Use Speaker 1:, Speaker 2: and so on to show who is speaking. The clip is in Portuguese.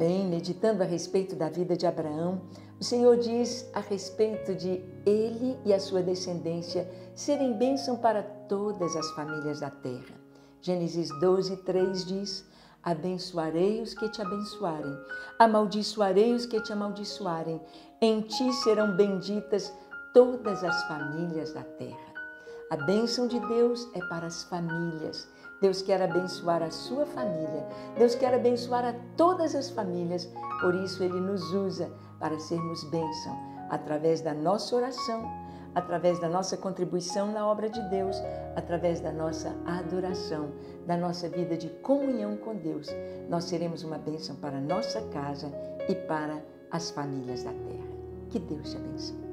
Speaker 1: Bem, meditando a respeito da vida de Abraão, o Senhor diz a respeito de ele e a sua descendência serem bênção para todas as famílias da terra. Gênesis 12, 3 diz: abençoarei os que te abençoarem, amaldiçoarei os que te amaldiçoarem, em ti serão benditas todas as famílias da terra. A bênção de Deus é para as famílias. Deus quer abençoar a sua família. Deus quer abençoar a todas as famílias. Por isso, Ele nos usa para sermos bênção através da nossa oração, através da nossa contribuição na obra de Deus, através da nossa adoração, da nossa vida de comunhão com Deus. Nós seremos uma bênção para a nossa casa e para as famílias da terra. Que Deus te abençoe.